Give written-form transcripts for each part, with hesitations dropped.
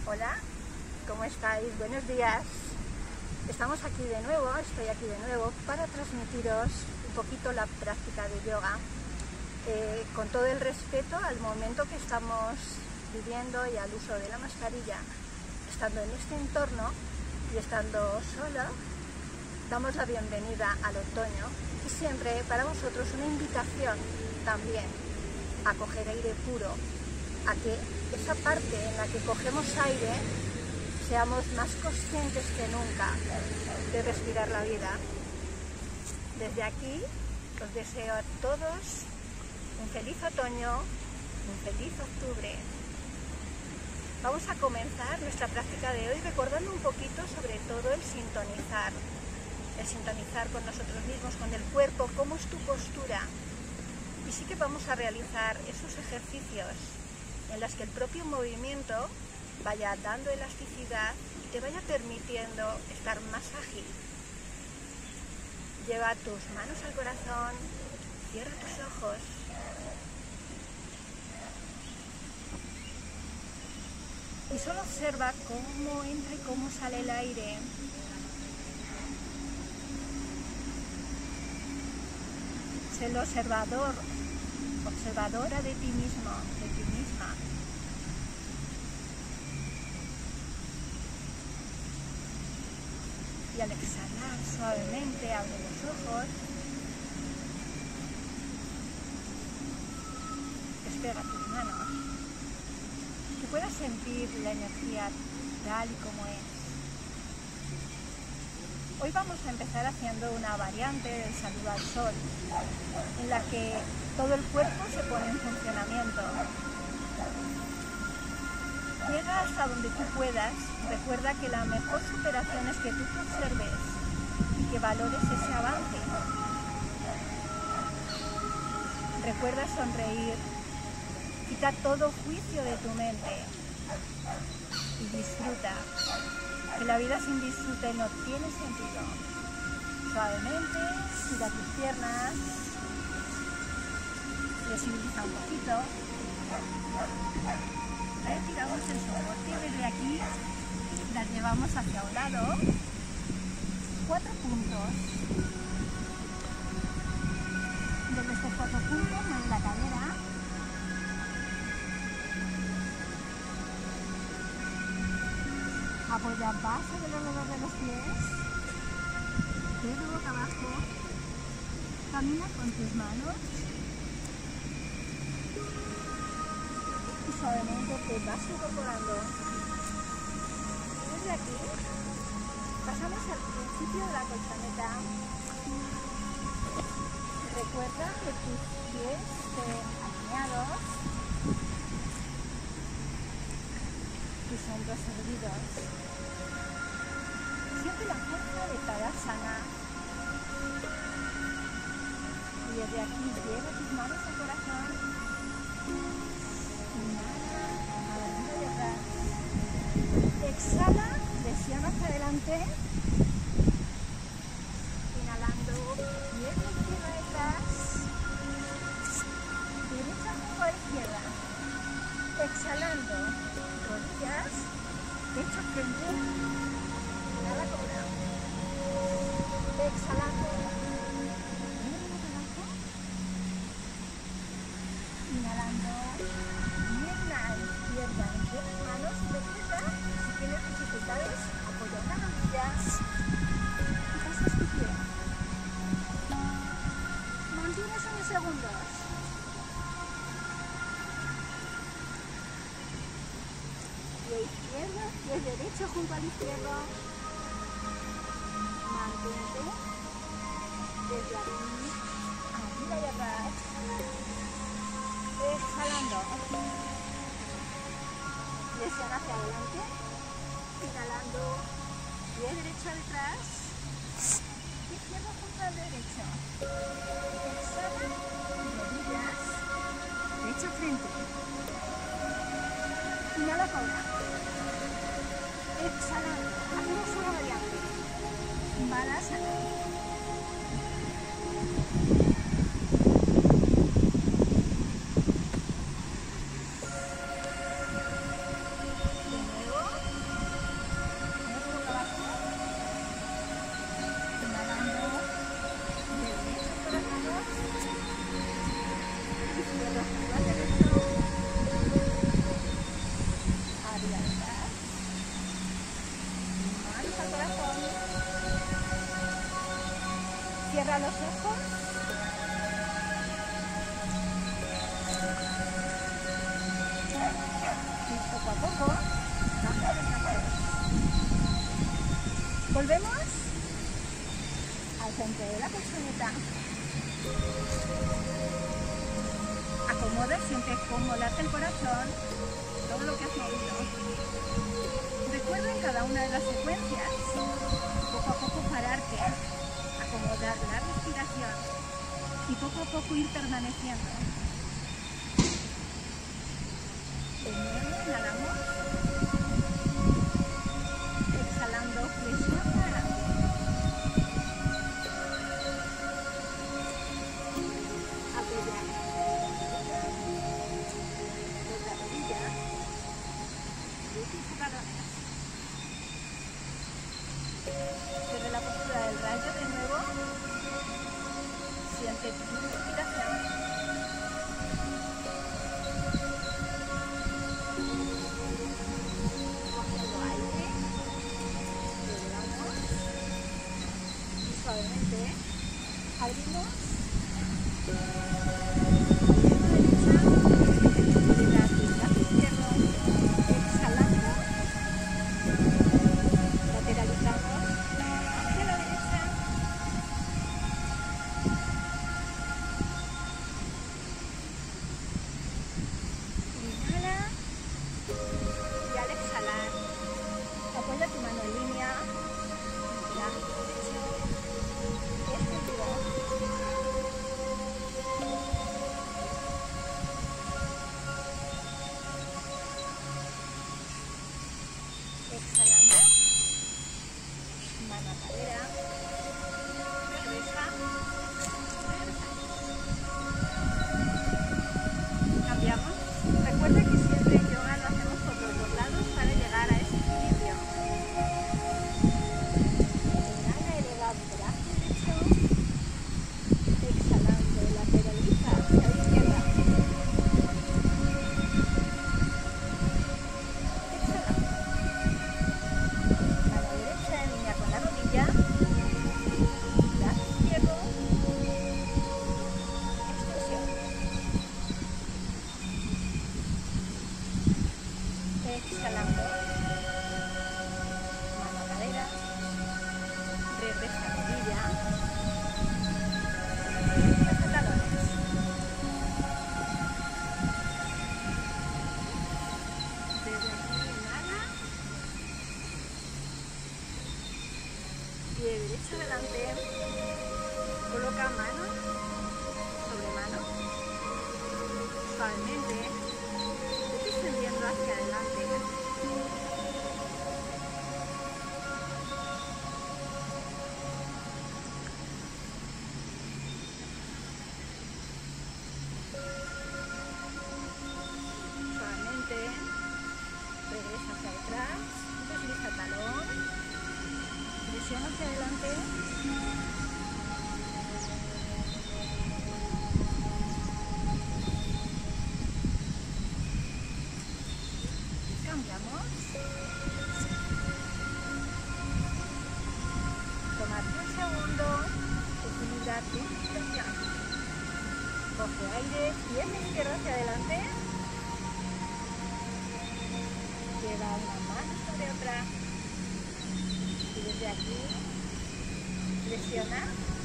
Hola, ¿cómo estáis? Buenos días. Estamos aquí de nuevo, estoy aquí de nuevo para transmitiros un poquito la práctica de yoga con todo el respeto al momento que estamos viviendo y al uso de la mascarilla. Estando en este entorno y estando sola, damos la bienvenida al otoño y siempre para vosotros una invitación también a coger aire puro, a que esa parte en la que cogemos aire seamos más conscientes que nunca de respirar la vida. Desde aquí os deseo a todos un feliz otoño, un feliz octubre. Vamos a comenzar nuestra práctica de hoy recordando un poquito sobre todo el sintonizar con nosotros mismos, con el cuerpo, cómo es tu postura. Y sí que vamos a realizar esos ejercicios en los que el propio movimiento vaya dando elasticidad y te vaya permitiendo estar más ágil. Lleva tus manos al corazón, cierra tus ojos. Y solo observa cómo entra y cómo sale el aire. Sé el observadora de ti mismo, de ti misma. Y al exhalar suavemente, abre los ojos. Despega tus manos. Que puedas sentir la energía tal y como es. Hoy vamos a empezar haciendo una variante del saludo al sol, en la que todo el cuerpo se pone en funcionamiento. Llega hasta donde tú puedas. Recuerda que la mejor superación es que tú te observes y que valores ese avance. Recuerda sonreír. Quita todo juicio de tu mente y disfruta. Que la vida sin disfrute no tiene sentido. Suavemente, gira tus piernas. Flexibiliza un poquito. Retiramos el soporte y desde aquí las llevamos hacia un lado. 4 puntos. Desde estos 4 puntos mueve la cadera. Apoya base de los dedos de los pies. Dedo boca abajo. Camina con tus manos. Suavemente te vas incorporando. Desde aquí pasamos al principio de la colchoneta. Recuerda que tus pies estén alineados, tus hombros erguidos. Siente la fuerza de Tadasana. Y desde aquí lleva tus manos al corazón. Exhala, presiona hacia adelante, inhalando, pierna izquierda detrás, derecha junto a la izquierda, exhalando, rodillas, pecho frente, inhala cobra, exhalando, inhalando, pierna izquierda entre las manos, derecha. Si tienes dificultades, apoya una rodilla y pasas tu pie. Mantienes unos segundos. Pie izquierdo, pie derecho junto al izquierdo. Mantente desde aquí, arriba y atrás. Exhalando. Flexiona hacia adelante. Inhalando, pie derecho detrás, izquierdo junto al derecho. Exhala, rodillas, pecho frente. Inhala cobra. Exhalando, hacemos una variante. Balasana. De nuevo. cierra los ojos. Y poco a poco baja los brazos. Volvemos al centro de la colchoneta. Acomoda siempre como late el corazón, todo lo que has movido. Recuerda en cada una de las secuencias, poco a poco pararte, acomodar la respiración y poco a poco ir permaneciendo. De nuevo inhalamos, exhalando flexión para adelante. Apoyar la rodilla y talones. Desde la postura del rayo de nuevo, siente tu respiración. Cogiendo aire, regulamos y suavemente abrimos. Apoya tu mano en línea, brazo derecho, extendido. Exhalando, mano a cadera, regresa, cambiamos. Recuerda que siempre en yoga lo hacemos por los dos lados para llegar a ese equilibrio. Inhala, eleva el brazo derecho, exhalando, lateraliza hacia la izquierda. Exhalando. Mano derecha en línea con la rodilla, brazo izquierdo, extensión. Exhalando, mano a cadera, regresa a rodilla, regresa talones. Desde aquí inhala, pie derecho adelante, coloca mano sobre mano, suavemente, extendiendo hacia adelante. Suavemente, regresa hacia atrás, desliza talón, presión hacia adelante. Cambiamos. Tomarte un segundo, equilibrar tu respiración. Coge aire, pie izquierdo hacia adelante. Lleva una mano sobre otra. Y desde aquí, presiona.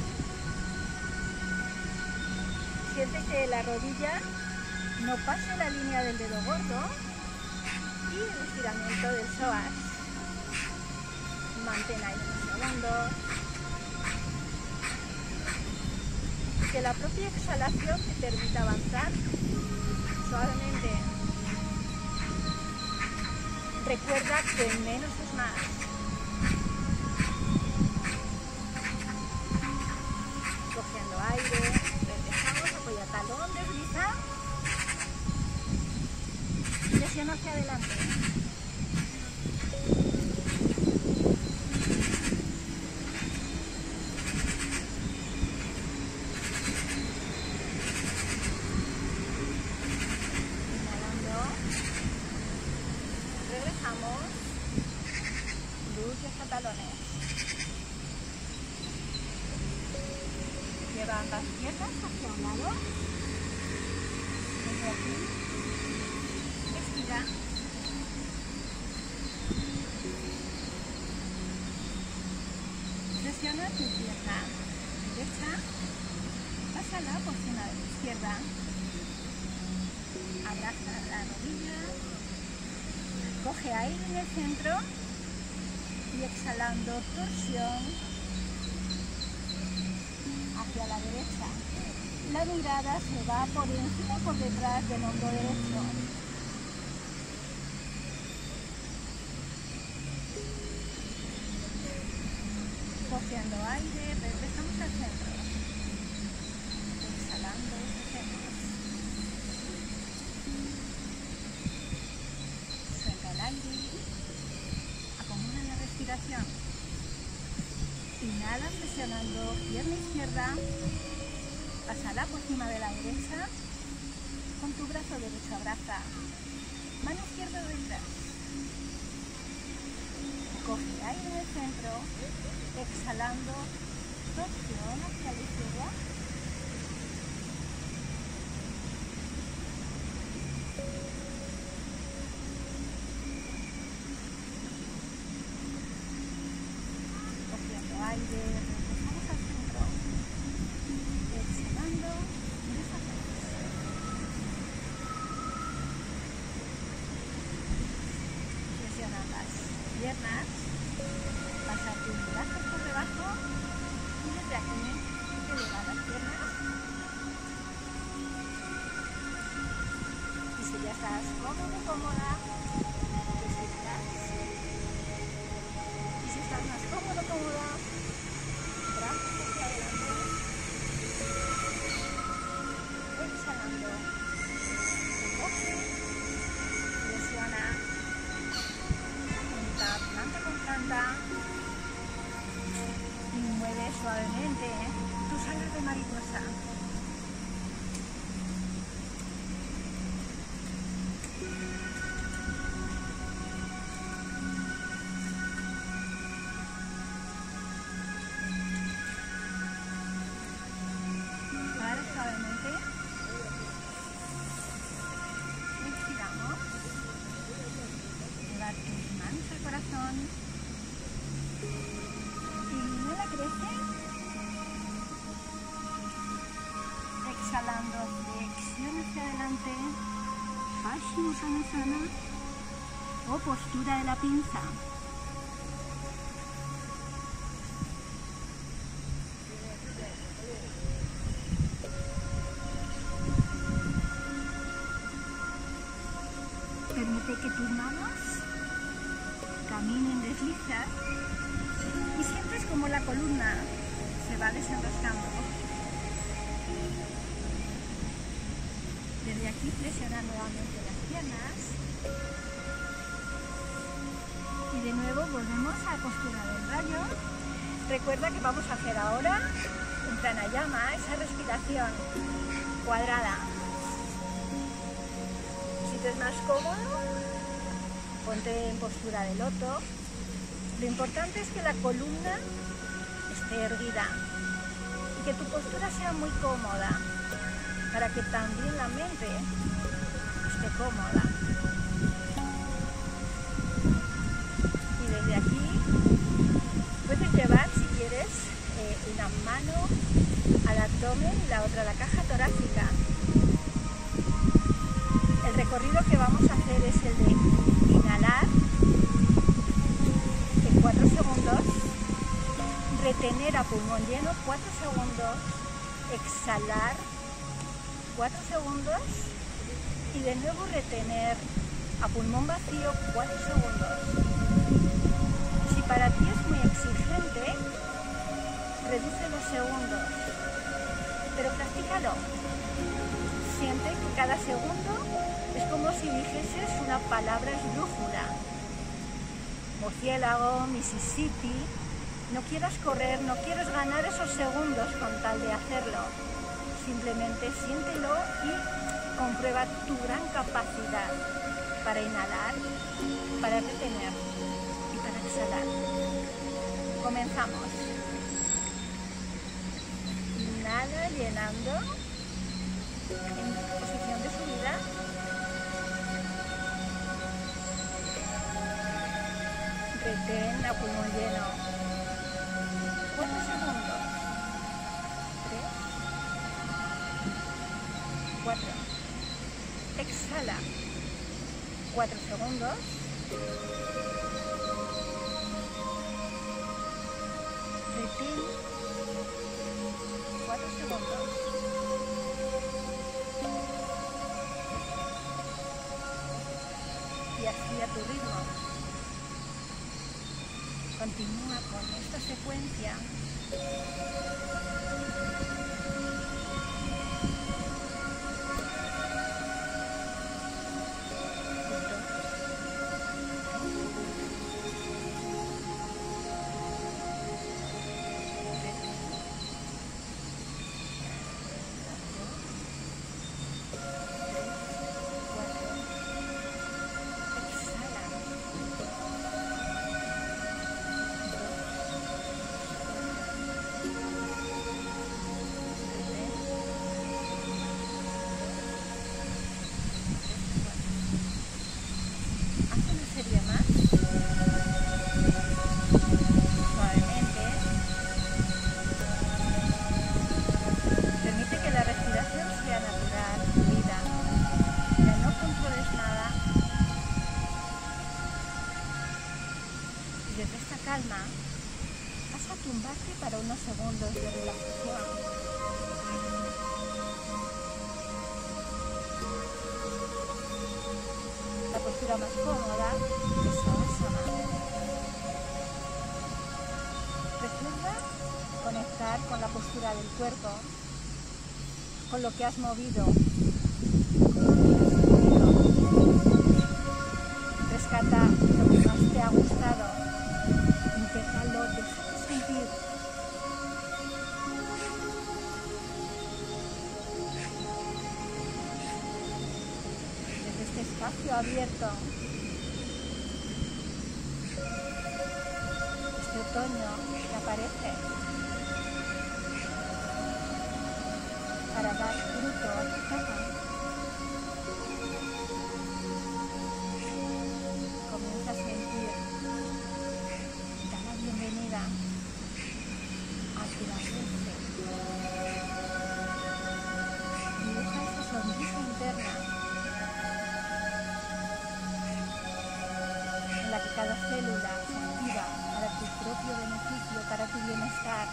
Siente que la rodilla no pase la línea del dedo gordo. Y el estiramiento del psoas. Mantén ahí unos segundos. Que la propia exhalación te permita avanzar suavemente. Recuerda que menos es más. Cogiendo aire, regresamos, apoya talón, desliza. Presión hacia adelante. Inhalando. Regresamos. Glúteos a talones. a un lado. Desde aquí. Estira. Presiona tu pierna derecha. Pásala por encima de la izquierda. Abraza la rodilla. Coge aire en el centro. Y exhalando, torsión hacia la derecha. La mirada se va por encima y por detrás del hombro derecho. Cogiendo aire, regresamos al centro. Exhalando, cogemos. Suelta el aire. Acomoda la respiración. Inhala presionando pierna izquierda. Pásala por encima de la derecha. Con tu brazo derecho abraza. Mano izquierda detrás. Coge aire en el centro. Exhalando. Torsión hacia la izquierda. Aire, regresamos al centro, exhalando, presiona las piernas, pasa tus brazos por debajo y desde aquí eleva las piernas. Y si ya estás cómodo, cómoda, respiras. Y si estás más cómodo, cómoda, brazos hacia adelante, exhalando, recoge, presiona, junta planta con planta y mueve suavemente tus alas de mariposa. Inhala, crece. Exhalando, flexión hacia adelante. Paschimottanasana o postura de la pinza. Permite que tus manos caminen, deslizas y sientes como la columna se va desenroscando. Desde aquí presiona nuevamente las piernas y de nuevo volvemos a la postura del rayo. Recuerda que vamos a hacer ahora un pranayama, esa respiración cuadrada. Si te es más cómodo, ponte en postura de loto. Lo importante es que la columna esté erguida y que tu postura sea muy cómoda para que también la mente esté cómoda. Y desde aquí puedes llevar, si quieres, una mano al abdomen y la otra a la caja torácica. El recorrido que vamos a hacer es el de inhalar en 4 segundos, retener a pulmón lleno 4 segundos, exhalar 4 segundos y de nuevo retener a pulmón vacío 4 segundos. Si para ti es muy exigente, reduce los segundos, pero practícalo. Siente que cada segundo es como si dijeses una palabra esdrújula. Murciélago, Mississippi. No quieras correr, no quieres ganar esos segundos con tal de hacerlo. Simplemente siéntelo y comprueba tu gran capacidad para inhalar, para retener y para exhalar. Comenzamos. Inhala llenando. en posición de subida. Retén a pulmón lleno. 4 segundos. 3, 4. Exhala. 4 segundos. Retén 4 segundos. Y así a tu ritmo. Continúa con esta secuencia. Calma, vas a tumbarte para unos segundos de relajación. La postura más cómoda es Savasana. Recuerda conectar con la postura del cuerpo, con lo que has movido, con lo que has sentido. Rescata lo que más te ha gustado. Intégralo, déjate sentir. Desde este espacio abierto, este otoño que aparece para dar fruto a tu cama, comienza a sentir. Bienvenida a tu ambiente. Dibuja esa sonrisa interna en la que cada célula se activa para tu propio beneficio, para tu bienestar.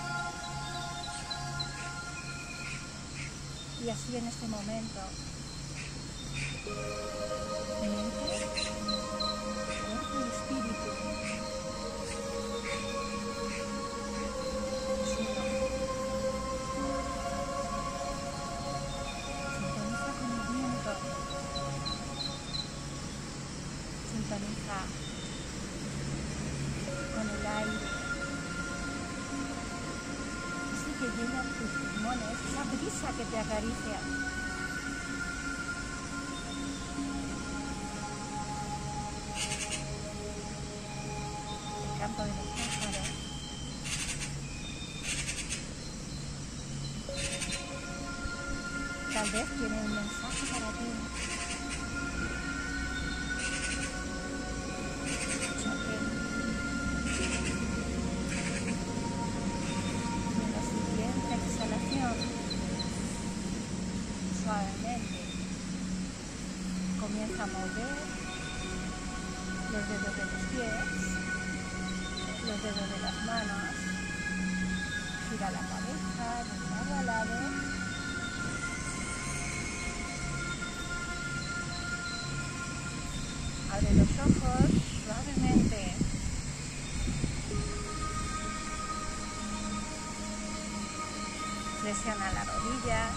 Y así en este momento, mente, cuerpo y espíritu sintoniza con el aire, así que llena tus pulmones, esa brisa que te acaricia. El campo de los pájaros. Tal vez tiene un mensaje para ti. Suavemente comienza a mover los dedos de los pies, los dedos de las manos, gira la cabeza de lado a lado, abre los ojos suavemente. Presiona la rodilla,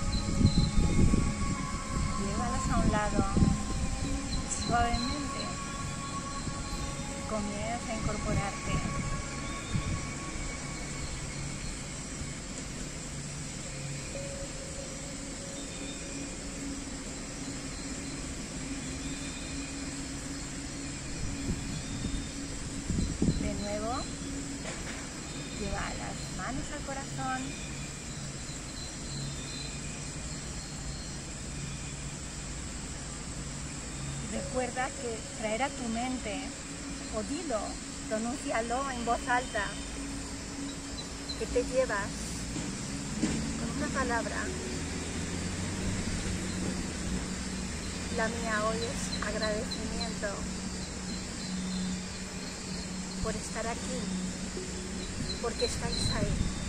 llévalas a un lado, suavemente comienza a incorporarte. De nuevo, lleva las manos al corazón. recuerda que traer a tu mente, o dilo, pronúncialo en voz alta, que te llevas con una palabra. La mía hoy es agradecimiento por estar aquí, porque estáis ahí.